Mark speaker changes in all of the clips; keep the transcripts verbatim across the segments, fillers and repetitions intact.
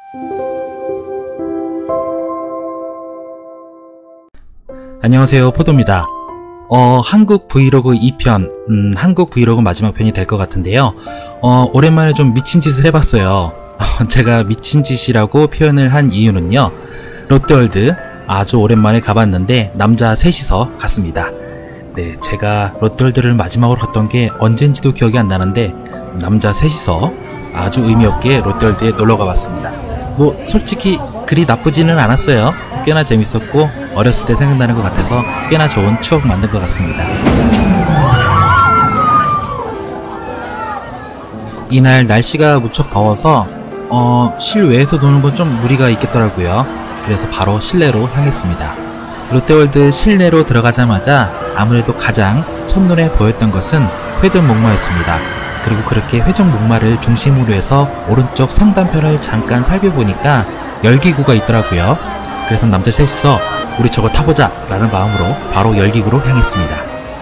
Speaker 1: 안녕하세요, 포도입니다. 어, 한국 브이로그 이 편, 음, 한국 브이로그 마지막 편이 될 것 같은데요. 어, 오랜만에 좀 미친 짓을 해봤어요. 제가 미친 짓이라고 표현을 한 이유는요, 롯데월드 아주 오랜만에 가봤는데 남자 셋이서 갔습니다. 네, 제가 롯데월드를 마지막으로 갔던 게 언젠지도 기억이 안 나는데 남자 셋이서 아주 의미없게 롯데월드에 놀러 가봤습니다. 뭐 솔직히 그리 나쁘지는 않았어요. 꽤나 재밌었고 어렸을 때 생각나는 것 같아서 꽤나 좋은 추억 만든 것 같습니다. 이날 날씨가 무척 더워서 어, 실외에서 노는 건 좀 무리가 있겠더라고요. 그래서 바로 실내로 향했습니다. 롯데월드 실내로 들어가자마자 아무래도 가장 첫눈에 보였던 것은 회전목마였습니다. 그리고 그렇게 회전목마를 중심으로 해서 오른쪽 상단편을 잠깐 살펴보니까 열기구가 있더라고요. 그래서 남자 셋이서 우리 저거 타보자 라는 마음으로 바로 열기구로 향했습니다.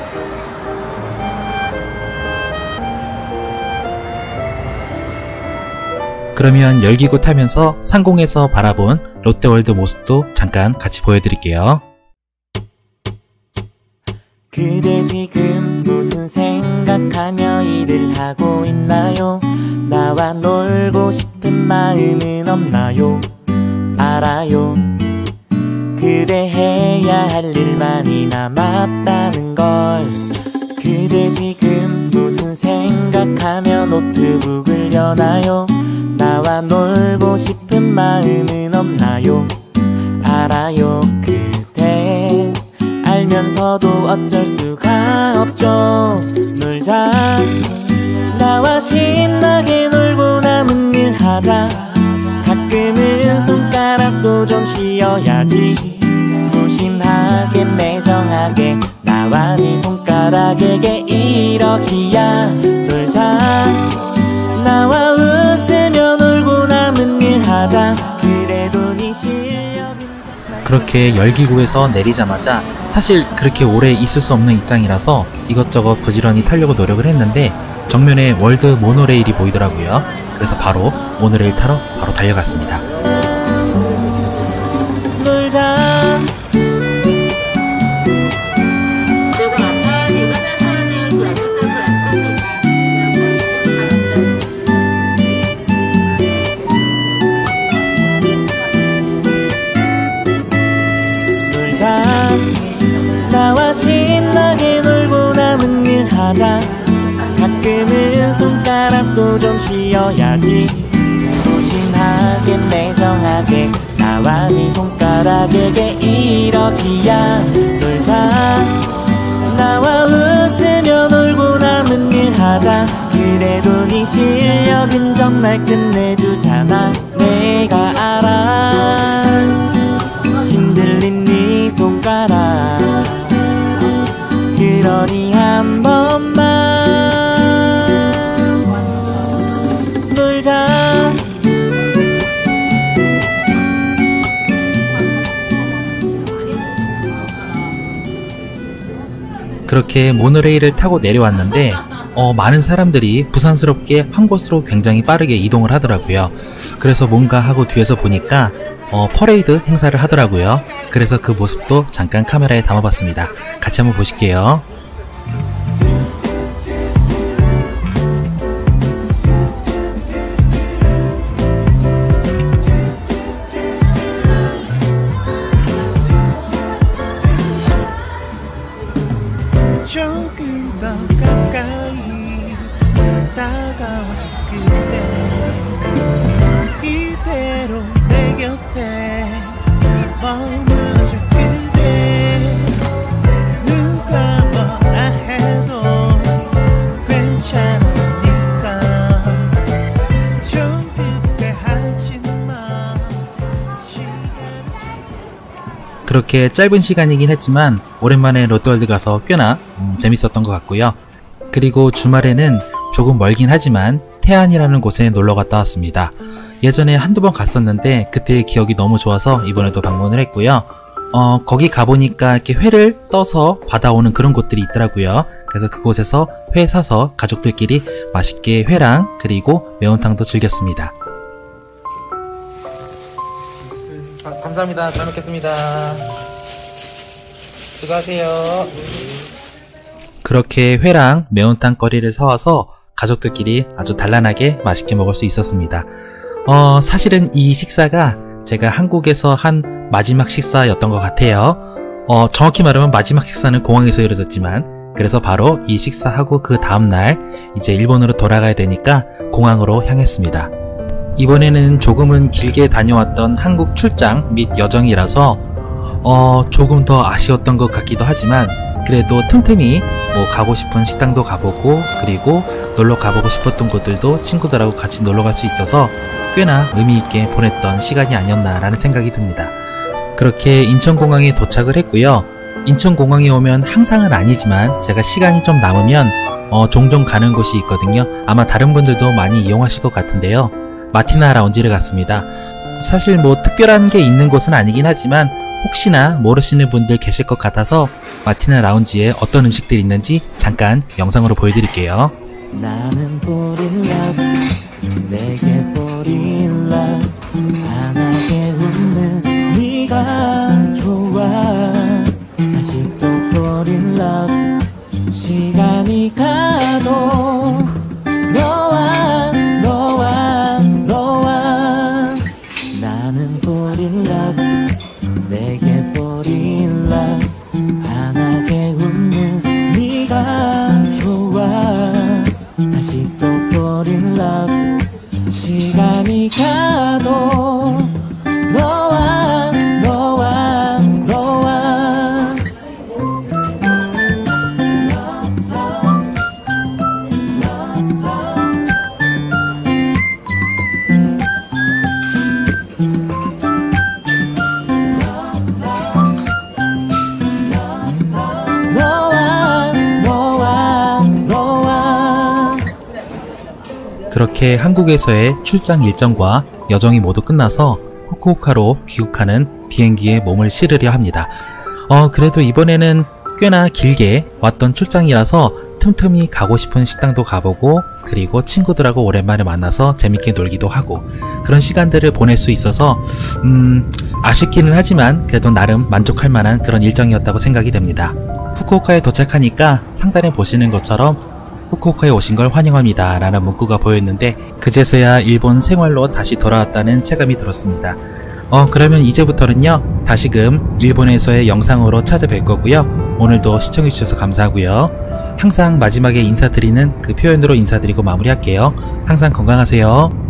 Speaker 1: 그러면 열기구 타면서 상공에서 바라본 롯데월드 모습도 잠깐 같이 보여드릴게요.
Speaker 2: 그대 지금 무슨 생각하며 일을 하고 있나요? 나와 놀고 싶은 마음은 없나요? 알아요. 그대 해야 할 일 많이 남았다는 걸. 그대 지금 무슨 생각하며 노트북을 여나요? 나와 놀고 싶은 마음은 없나요? 알아요. 그대 알면서도 어쩔 수가 없죠. 놀자. 나와 신나게 놀고 남은 일 하자. 가끔은 손가락도 좀 쉬어야지. 무심하게 매정하게 나와 네 손가락에게 이러기야. 놀자. 나와 웃으며 놀고 남은 일 하자. 그래도 네 실력은.
Speaker 1: 그렇게 열기구에서 내리자마자 사실 그렇게 오래 있을 수 없는 입장이라서 이것저것 부지런히 타려고 노력을 했는데 정면에 월드 모노레일이 보이더라고요. 그래서 바로 모노레일 타러 바로 달려갔습니다.
Speaker 2: 놀자. 나와 신나게 놀고 남은 일 하자. 가끔은 손가락도 좀 쉬어야지. 무심하게 매정하게 나와 네 손가락에게 이러기야. 놀자. 나와 웃으며 놀고 남은 일 하자. 그래도 네 실력은 정말 끝내주잖아. 내가 알아. 신들린 네 손가락. 그러니 한 번만 놀자.
Speaker 1: 그렇게 모노레일을 타고 내려왔는데 어, 많은 사람들이 부산스럽게 한 곳으로 굉장히 빠르게 이동을 하더라고요. 그래서 뭔가 하고 뒤에서 보니까 어, 퍼레이드 행사를 하더라고요. 그래서 그 모습도 잠깐 카메라에 담아봤습니다. 같이 한번 보실게요.
Speaker 3: 조금 더 가까이 다가와줘 그대. 이대로 내 곁에 머물러줘 그대. 누가 뭐라 해도 괜찮으니까 좀 기대하지 마.
Speaker 1: 그렇게 짧은 시간이긴 했지만 오랜만에 롯데월드 가서 꽤나 음, 재밌었던 것 같고요. 그리고 주말에는 조금 멀긴 하지만 태안이라는 곳에 놀러 갔다 왔습니다. 예전에 한두 번 갔었는데 그때의 기억이 너무 좋아서 이번에도 방문을 했고요. 어, 거기 가보니까 이렇게 회를 떠서 받아오는 그런 곳들이 있더라고요. 그래서 그곳에서 회 사서 가족들끼리 맛있게 회랑 그리고 매운탕도 즐겼습니다. 아, 감사합니다. 잘 먹겠습니다. 수고하세요. 그렇게 회랑 매운탕 거리를 사와서 가족들끼리 아주 단란하게 맛있게 먹을 수 있었습니다. 어, 사실은 이 식사가 제가 한국에서 한 마지막 식사였던 것 같아요. 어, 정확히 말하면 마지막 식사는 공항에서 이루어졌지만, 그래서 바로 이 식사하고 그 다음날 이제 일본으로 돌아가야 되니까 공항으로 향했습니다. 이번에는 조금은 길게 다녀왔던 한국 출장 및 여정이라서 어, 조금 더 아쉬웠던 것 같기도 하지만, 그래도 틈틈이 뭐 가고 싶은 식당도 가보고, 그리고 놀러 가보고 싶었던 곳들도 친구들하고 같이 놀러 갈 수 있어서 꽤나 의미있게 보냈던 시간이 아니었나라는 생각이 듭니다. 그렇게 인천공항에 도착을 했고요. 인천공항에 오면 항상은 아니지만 제가 시간이 좀 남으면 어, 종종 가는 곳이 있거든요. 아마 다른 분들도 많이 이용하실 것 같은데요. 마티나 라운지를 갔습니다. 사실 뭐 특별한 게 있는 곳은 아니긴 하지만 혹시나 모르시는 분들 계실 것 같아서 마티나 라운지에 어떤 음식들이 있는지 잠깐 영상으로 보여드릴게요.
Speaker 2: 나는 보릴라 내게 보릴라 환하게 웃는 네가 좋아 아직도 보릴라 시간이 가도 너와 너와 너와 나는 보릴라 내게 보릴라 환하게 웃는 네가 좋아 아직도 보릴라 시간이 가도 너와 너와 너와
Speaker 1: 그렇게 한국에서의 출장 일정과 여정이 모두 끝나서 후쿠오카로 귀국하는 비행기에 몸을 실으려 합니다. 어, 그래도 이번에는 꽤나 길게 왔던 출장이라서 틈틈이 가고 싶은 식당도 가보고, 그리고 친구들하고 오랜만에 만나서 재밌게 놀기도 하고, 그런 시간들을 보낼 수 있어서 음, 아쉽기는 하지만 그래도 나름 만족할 만한 그런 일정이었다고 생각이 됩니다. 후쿠오카에 도착하니까 상단에 보시는 것처럼 후쿠오카에 오신 걸 환영합니다 라는 문구가 보였는데, 그제서야 일본 생활로 다시 돌아왔다는 체감이 들었습니다. 어 그러면 이제부터는요 다시금 일본에서의 영상으로 찾아뵐 거고요. 오늘도 시청해주셔서 감사하고요. 항상 마지막에 인사드리는 그 표현으로 인사드리고 마무리할게요. 항상 건강하세요.